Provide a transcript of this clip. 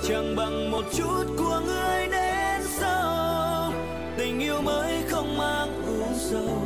chẳng bằng một chút của người đến sau. Tình yêu mới không mang u sầu,